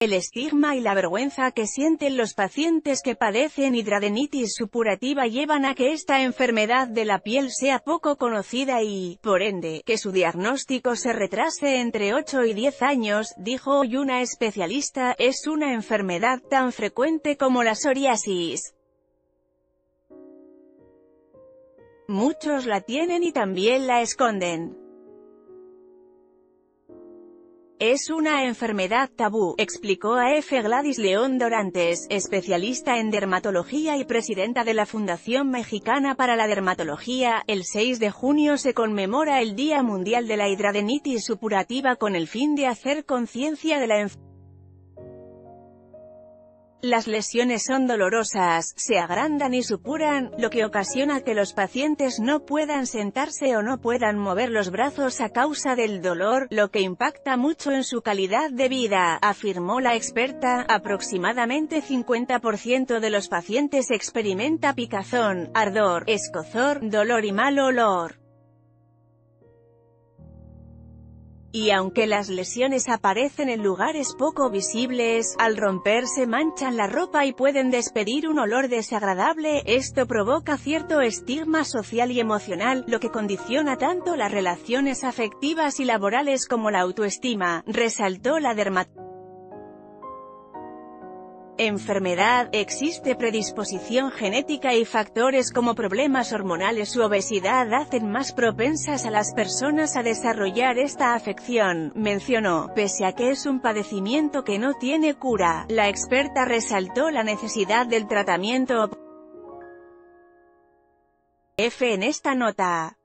El estigma y la vergüenza que sienten los pacientes que padecen hidradenitis supurativa llevan a que esta enfermedad de la piel sea poco conocida y, por ende, que su diagnóstico se retrase entre 8 y 10 años, dijo hoy una especialista. Es una enfermedad tan frecuente como la psoriasis. Muchos la tienen y también la esconden. Es una enfermedad tabú, explicó a F. Gladys León Dorantes, especialista en dermatología y presidenta de la Fundación Mexicana para la Dermatología. El 6 de junio se conmemora el Día Mundial de la Hidradenitis Supurativa con el fin de hacer conciencia de la enfermedad. Las lesiones son dolorosas, se agrandan y supuran, lo que ocasiona que los pacientes no puedan sentarse o no puedan mover los brazos a causa del dolor, lo que impacta mucho en su calidad de vida, afirmó la experta. Aproximadamente 50% de los pacientes experimenta picazón, ardor, escozor, dolor y mal olor. Y aunque las lesiones aparecen en lugares poco visibles, al romperse manchan la ropa y pueden despedir un olor desagradable, esto provoca cierto estigma social y emocional, lo que condiciona tanto las relaciones afectivas y laborales como la autoestima, resaltó la dermatóloga. Enfermedad, existe predisposición genética y factores como problemas hormonales u obesidad hacen más propensas a las personas a desarrollar esta afección, mencionó. Pese a que es un padecimiento que no tiene cura, la experta resaltó la necesidad del tratamiento. En esta nota.